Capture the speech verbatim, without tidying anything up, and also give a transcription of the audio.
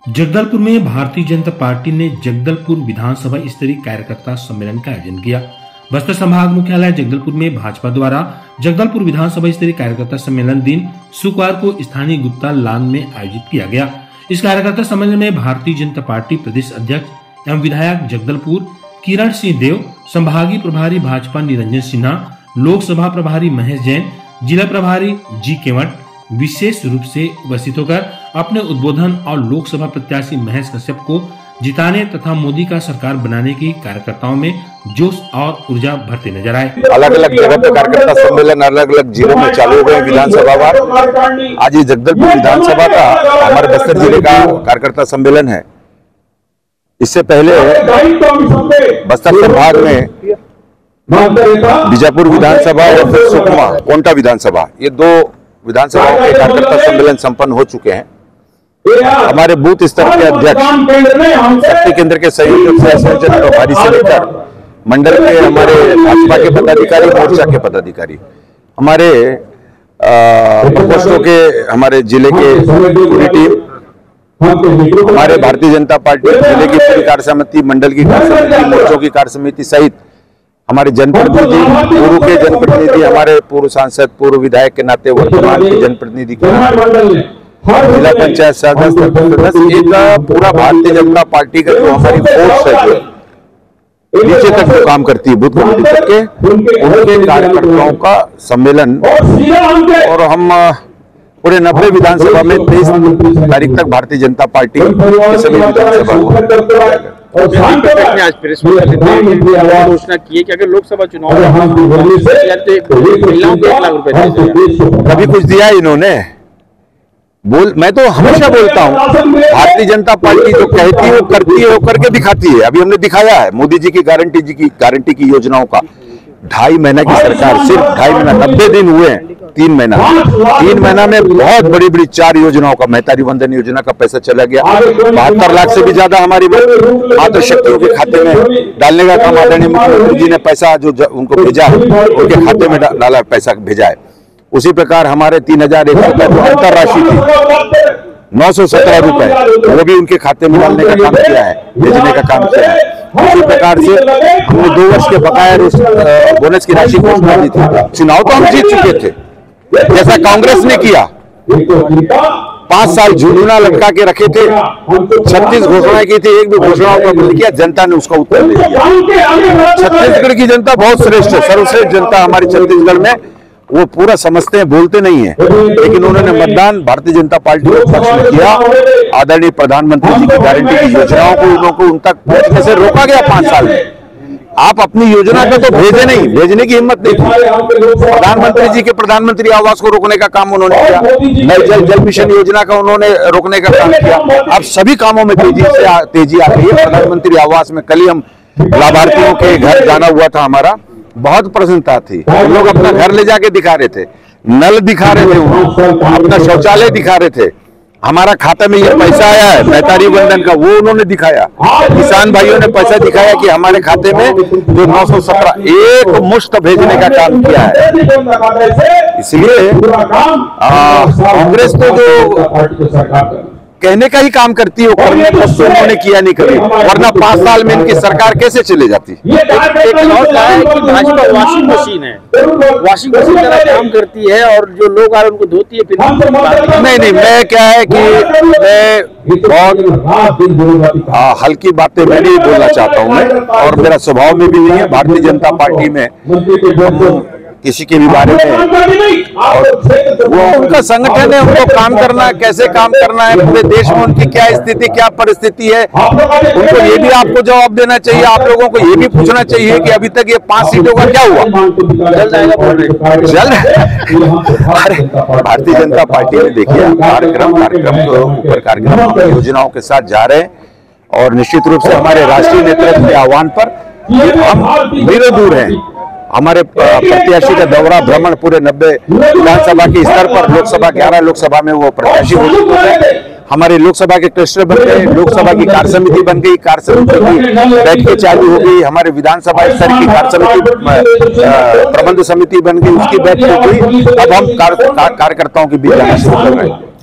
जगदलपुर में भारतीय जनता पार्टी ने जगदलपुर विधानसभा स्तरीय कार्यकर्ता सम्मेलन का आयोजन किया। बस्तर संभाग मुख्यालय जगदलपुर में भाजपा द्वारा जगदलपुर विधानसभा स्तरीय कार्यकर्ता सम्मेलन दिन शुक्रवार को स्थानीय गुप्ता लान में आयोजित किया गया। इस कार्यकर्ता सम्मेलन में भारतीय जनता पार्टी प्रदेश अध्यक्ष एवं विधायक जगदलपुर किरण सिंह देव, संभागीय प्रभारी भाजपा निरंजन सिन्हा, लोकसभा प्रभारी महेश जैन, जिला प्रभारी जी केवट विशेष रूप से उपस्थित होकर अपने उद्बोधन और लोकसभा प्रत्याशी महेश कश्यप को जिताने तथा मोदी का सरकार बनाने की कार्यकर्ताओं में जोश और ऊर्जा भरते नजर आए। अलग अलग जगह पे कार्यकर्ता सम्मेलन अलग अलग जिलों में चालू हो गए विधानसभा वार। आज ये जगदलपुर विधानसभा का हमारे बस्तर जिले का कार्यकर्ता सम्मेलन है। इससे पहले बस्तर संभाग में बीजापुर विधानसभा और फिर सुकमा कोंटा विधानसभा, ये दो विधानसभाओं के कार्यकर्ता सम्मेलन संपन्न हो चुके हैं। हमारे बूथ स्तर के अध्यक्ष, शक्ति केंद्र के संयोजक से संयोजक प्रभारी से लेकर मंडल के हमारे भाजपा के पदाधिकारी, मोर्चा के पदाधिकारी, हमारे प्रकोष्ठों के हमारे जिले के पूरी टीम, हमारे भारतीय जनता पार्टी जिले की पूरी कार्य समिति, मंडल की कार्य समिति, मोर्चों की कार्य समिति सहित हमारे जनप्रतिनिधि, पूर्व के जनप्रतिनिधि, हमारे पूर्व सांसद, पूर्व विधायक के नाते वर्तमान के जनप्रतिनिधि के जिला पंचायत सदस्य, एक पूरा भारतीय जनता पार्टी का जो हमारी फोर्स है, जो नीचे तक जो काम करती है, बूथ कमेटी तक के, उनके कार्यकर्ताओं का सम्मेलन। और हम पूरे नब्बे विधानसभा में तेईस तारीख तक भारतीय जनता पार्टी के सभी विधानसभा और ने आज प्रेस घोषणा की है कि अगर लोकसभा चुनाव महिलाओं को एक लाख रुपए कभी कुछ दिया इन्होंने बोल। मैं तो हमेशा बोलता हूँ, भारतीय जनता पार्टी जो कहती है वो करती है, वो करके दिखाती है। अभी हमने दिखाया है मोदी जी की गारंटी जी की गारंटी की योजनाओं का। ढाई महीना की सरकार, सिर्फ ढाई महीना, नब्बे दिन हुए हैं, तीन महीना तीन महीना में बहुत बड़ी बड़ी चार योजनाओं का, महतारी वंदन योजना का पैसा चला गया। बहत्तर लाख से भी ज्यादा हमारी मातृ शक्तियों के खाते में डालने का काम आदरणीय मुख्यमंत्री जी ने पैसा जो उनको भेजा है, उनके खाते में डाला पैसा भेजा है। उसी प्रकार हमारे तीन हजार एक सौ का जो अंतर राशि थी नौ सौ सत्रह रुपए, वो भी उनके खाते में डालने का काम किया है, भेजने का काम किया है। इसी प्रकार से हमने दो वर्ष के बकाया बोनस की राशि घोषणा की थी। चुनाव तो हम जीत चुके थे, जैसा कांग्रेस ने किया। पांच साल झुंझुना लटका के रखे थे, छत्तीस घोषणाएं की थी, एक भी घोषणाओं का अमल किया, जनता ने उसका उत्तर नहीं दिया। छत्तीसगढ़ की जनता बहुत श्रेष्ठ है, सर्वश्रेष्ठ जनता हमारी छत्तीसगढ़ में, वो पूरा समझते हैं, बोलते नहीं है, लेकिन उन्होंने मतदान भारतीय जनता पार्टी के पक्ष में किया। आदरणीय प्रधानमंत्री जी की गारंटी की योजनाओं को उन को उन तक पहुंचने से रोका गया पांच साल में। आप अपनी योजना को तो भेजे नहीं, भेजने की हिम्मत नहीं थी। प्रधानमंत्री जी के प्रधानमंत्री आवास को रोकने का काम उन्होंने किया, नल जल जल मिशन योजना का उन्होंने रोकने का काम किया। अब सभी कामों में तेजी से तेजी आ गई है। प्रधानमंत्री आवास में कल ही हम लाभार्थियों के घर जाना हुआ था, हमारा बहुत प्रसन्नता थी। हम लोग अपना घर ले जाके दिखा रहे थे, नल दिखा रहे थे, अपना शौचालय दिखा रहे थे, हमारा खाता में ये पैसा आया है महतारी वंदन का, वो उन्होंने दिखाया। किसान भाइयों ने पैसा दिखाया कि हमारे खाते में जो नौ सौ सत्रह एक मुश्त भेजने का काम किया है। इसलिए कांग्रेस तो जो कहने का ही काम करती है, वो करने को तो उन्होंने किया नहीं कभी, वरना पांच साल में इनकी सरकार कैसे चले जाती। एक और कहा है कि भाजपा वॉशिंग मशीन है, वॉशिंग मशीन तरह काम करती है और जो लोग आ रहे उनको धोती है। फिर नहीं नहीं, मैं क्या है कि मैं बहुत हाँ, हल्की बातें मैं नहीं बोलना चाहता हूँ मैं, और मेरा स्वभाव में भी नहीं है। भारतीय जनता पार्टी में किसी के भी बारे में, और वो उनका संगठन है, उनको काम करना, कैसे काम करना है, पूरे देश में उनकी क्या स्थिति क्या परिस्थिति है, उनको ये भी आपको जवाब देना चाहिए। आप लोगों को ये भी पूछना चाहिए कि अभी तक ये पांच सीटों का क्या हुआ, जल्द आएगा जल्द। अरे भारतीय जनता पार्टी ने देखिए कार्यक्रम कार्यक्रम के ऊपर कार्यक्रम योजनाओं के साथ जा रहे हैं, और निश्चित रूप से हमारे राष्ट्रीय नेतृत्व के आह्वान पर हम धीरे दूर हैं। हमारे प्रत्याशी का दौरा भ्रमण पूरे नब्बे विधानसभा के स्तर पर, लोकसभा ग्यारह लोकसभा में वो प्रत्याशी हो चुके हैं। हमारे लोकसभा के क्लस्टर बन गए, लोकसभा की कार्य समिति बन गई, कार्य समिति की बैठकें चालू हो गई, हमारे विधानसभा स्तर की कार्य समिति प्रबंध समिति बन गई, उसकी बैठक हुई। अब हम कार्यकर्ताओं के बीच जाना शुरू कर रहे हैं।